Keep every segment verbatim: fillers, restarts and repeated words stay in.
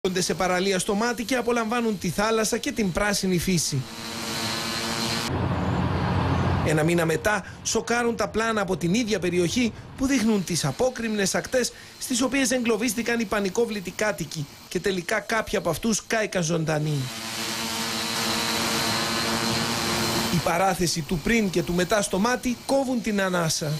Βρίσκονται σε παραλία στο μάτι και απολαμβάνουν τη θάλασσα και την πράσινη φύση. Ένα μήνα μετά σοκάρουν τα πλάνα από την ίδια περιοχή που δείχνουν τις απόκρημνες ακτές στις οποίες εγκλωβίστηκαν οι πανικόβλητοι κάτοικοι και τελικά κάποιοι από αυτούς κάηκαν ζωντανοί. Η παράθεση του πριν και του μετά στο μάτι κόβουν την ανάσα.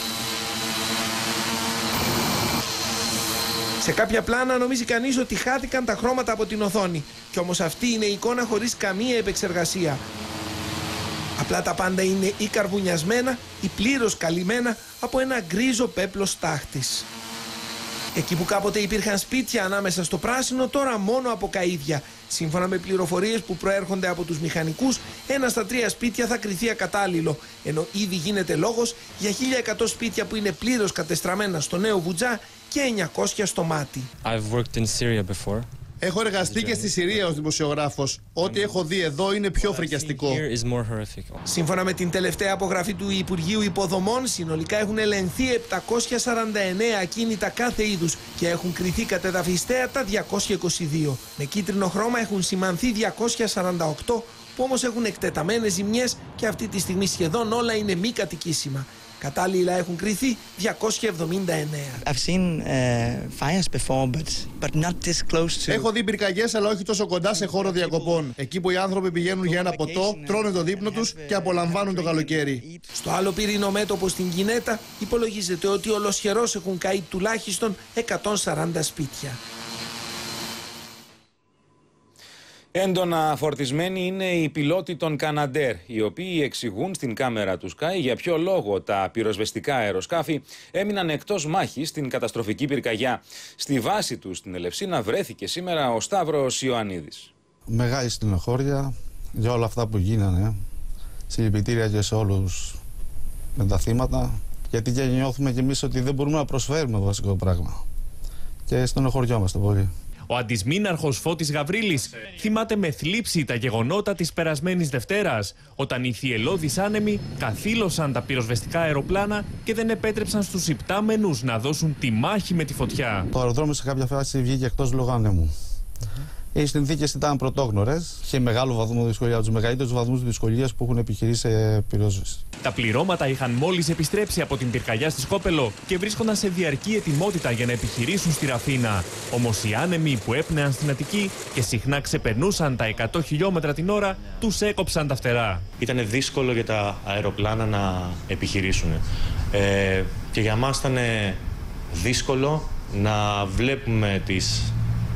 Σε κάποια πλάνα νομίζει κανείς ότι χάθηκαν τα χρώματα από την οθόνη. Κι όμως αυτή είναι η εικόνα χωρίς καμία επεξεργασία. Απλά τα πάντα είναι ή καρβουνιασμένα ή πλήρως καλυμμένα από ένα γκρίζο πέπλο στάχτης. Εκεί που κάποτε υπήρχαν σπίτια ανάμεσα στο πράσινο, τώρα μόνο από καΐδια. Σύμφωνα με πληροφορίες που προέρχονται από τους μηχανικούς, ένα στα τρία σπίτια θα κριθεί ακατάλληλο, ενώ ήδη γίνεται λόγος για χίλια εκατό σπίτια που είναι πλήρως κατεστραμμένα στο νέο Βουτζά και εννιακόσια στο μάτι. I've worked in Syria before. Έχω εργαστεί και στη Συρία ως δημοσιογράφος. Ό,τι έχω δει εδώ είναι πιο φρικιαστικό. Σύμφωνα με την τελευταία απογραφή του Υπουργείου Υποδομών, συνολικά έχουν ελεγχθεί επτακόσια σαράντα εννέα ακίνητα κάθε είδους και έχουν κριθεί κατεδαφιστέα τα διακόσια είκοσι δύο. Με κίτρινο χρώμα έχουν σημανθεί διακόσια σαράντα οκτώ, που όμως έχουν εκτεταμένες ζημιές και αυτή τη στιγμή σχεδόν όλα είναι μη κατοικήσιμα. Κατάλληλα έχουν κριθεί διακόσια εβδομήντα εννέα. I've seen uh, fires before, but, but not this close to... Έχω δει πυρκαγιές, αλλά όχι τόσο κοντά σε χώρο διακοπών. Εκεί που οι άνθρωποι πηγαίνουν για ένα ποτό, τρώνε το δείπνο τους και απολαμβάνουν το καλοκαίρι. Στο άλλο πυρήνο μέτωπο στην Κινέτα υπολογίζεται ότι ολοσχερώς έχουν καεί τουλάχιστον εκατόν σαράντα σπίτια. Έντονα φορτισμένοι είναι οι πιλότοι των Καναντέρ, οι οποίοι εξηγούν στην κάμερα του Sky για ποιο λόγο τα πυροσβεστικά αεροσκάφη έμειναν εκτός μάχης στην καταστροφική πυρκαγιά. Στη βάση τους στην Ελευσίνα βρέθηκε σήμερα ο Σταύρος Ιωαννίδης. Μεγάλη στενοχώρια για όλα αυτά που γίνανε. Συλληπιτήρια και σε όλους με τα θύματα, γιατί και νιώθουμε κι εμείς ότι δεν μπορούμε να προσφέρουμε το βασικό πράγμα. Και στενοχωριόμαστε πολύ. Ο αντισμήναρχος Φώτης Γαβρίλης θυμάται με θλίψη τα γεγονότα της περασμένης Δευτέρας, όταν οι θυελλώδεις άνεμοι καθήλωσαν τα πυροσβεστικά αεροπλάνα και δεν επέτρεψαν στους υπτάμενους να δώσουν τη μάχη με τη φωτιά. Το αεροδρόμιο σε κάποια φάση βγήκε εκτός λόγω ανέμου. Mm-hmm. Οι συνθήκες ήταν πρωτόγνωρες, είχε μεγάλο βαθμό δυσκολία, από τους μεγαλύτερους βαθμούς δυσκολίας που έχουν επιχειρήσει σε πυρόσβεση. Τα πληρώματα είχαν μόλις επιστρέψει από την πυρκαγιά στη Σκόπελο και βρίσκονταν σε διαρκή ετοιμότητα για να επιχειρήσουν στη Ραφίνα. Όμως οι άνεμοι που έπνεαν στην Αττική και συχνά ξεπερνούσαν τα εκατό χιλιόμετρα την ώρα, τους έκοψαν τα φτερά. Ήταν δύσκολο για τα αεροπλάνα να επιχειρήσουν. Ε, και για μας ήταν δύσκολο να βλέπουμε τις...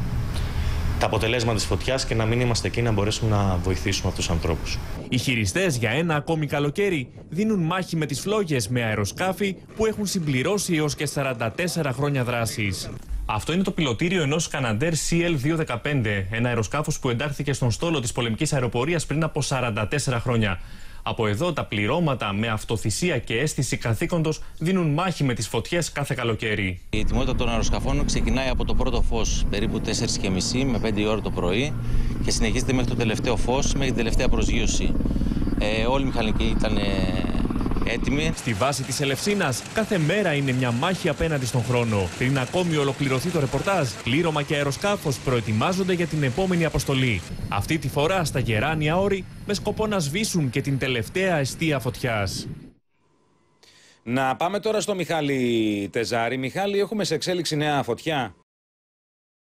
τα αποτελέσματα της φωτιάς και να μην είμαστε εκεί να μπορέσουμε να βοηθήσουμε αυτούς τους ανθρώπους. Οι χειριστές για ένα ακόμη καλοκαίρι δίνουν μάχη με τις φλόγες με αεροσκάφη που έχουν συμπληρώσει έως και σαράντα τέσσερα χρόνια δράσης. Αυτό είναι το πιλωτήριο ενός Καναντέρ σι ελ διακόσια δεκαπέντε, ένα αεροσκάφος που εντάχθηκε στον στόλο της πολεμικής αεροπορίας πριν από σαράντα τέσσερα χρόνια. Από εδώ τα πληρώματα με αυτοθυσία και αίσθηση καθήκοντος δίνουν μάχη με τις φωτιές κάθε καλοκαίρι. Η ετοιμότητα των αεροσκαφών ξεκινάει από το πρώτο φως περίπου τέσσερις και μισή με πέντε η ώρα το πρωί και συνεχίζεται μέχρι το τελευταίο φως, μέχρι την τελευταία προσγείωση. Ε, όλοι οι μηχανικοί ήταν έτοιμοι. Στη βάση της Ελευσίνας κάθε μέρα είναι μια μάχη απέναντι στον χρόνο. Πριν ακόμη ολοκληρωθεί το ρεπορτάζ, πλήρωμα και αεροσκάφος προετοιμάζονται για την επόμενη αποστολή. Αυτή τη φορά στα Γεράνια Όρη με σκοπό να σβήσουν και την τελευταία εστία φωτιάς. Να πάμε τώρα στο Μιχάλη Τεζάρη. Μιχάλη, έχουμε σε εξέλιξη νέα φωτιά.